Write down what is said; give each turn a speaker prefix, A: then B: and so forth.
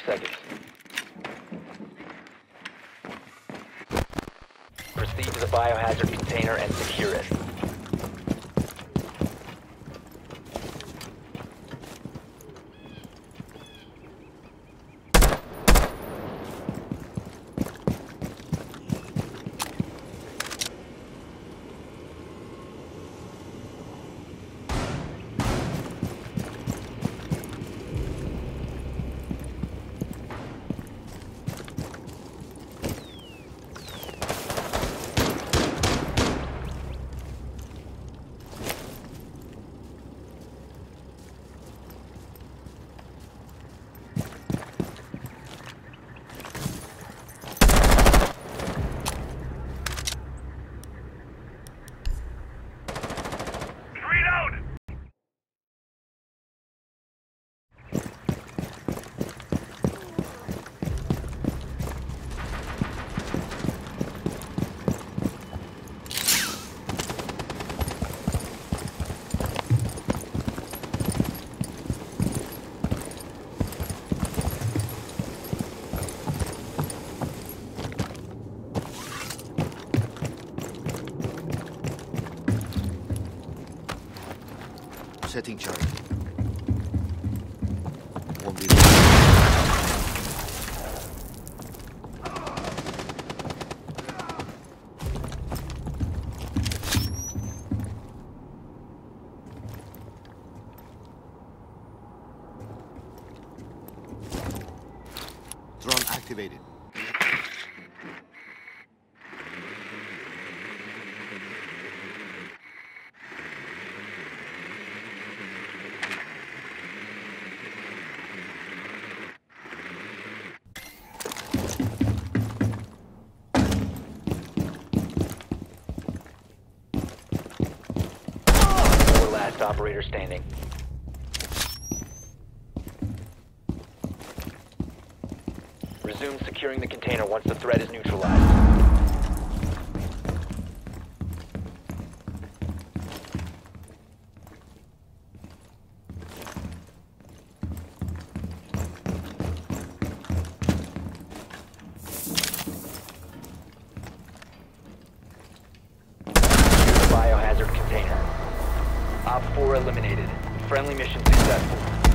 A: seconds. Proceed to the biohazard container and secure it.
B: Setting charge. Won't be Drone activated.
A: Last operator standing. Resume securing the container once the threat is neutralized. Secure the biohazard container. Op 4 eliminated. Friendly mission successful.